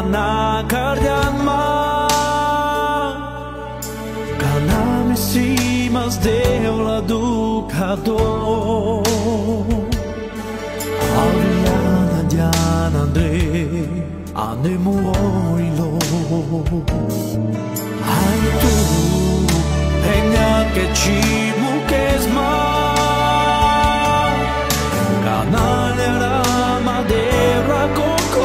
mana cardianma Kanami simas devla ducador Ariana Diana André Anemoilo Ai tu Pegna che ci muchesma Canale rama dera coco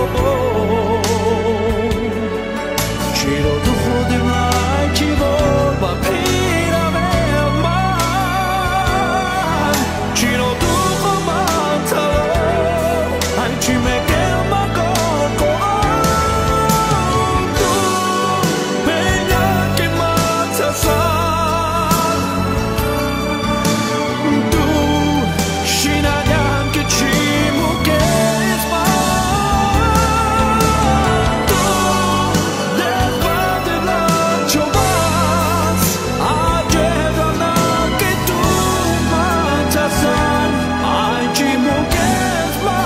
Ciro duho de mai ci volva pira verma Ciro duho mantalo Ai ci me gelma coco Tu pegna che mazza sa Tu scina neanche ci muchesma Tu del padre lancio mas Agevana che tu mazza sa Ai ci muchesma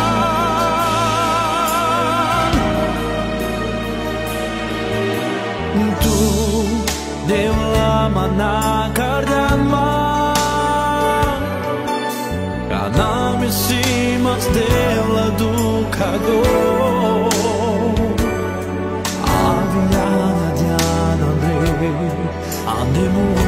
Tu deula mana cardianma Canami simas devla ducador Aviana Diana André Andemo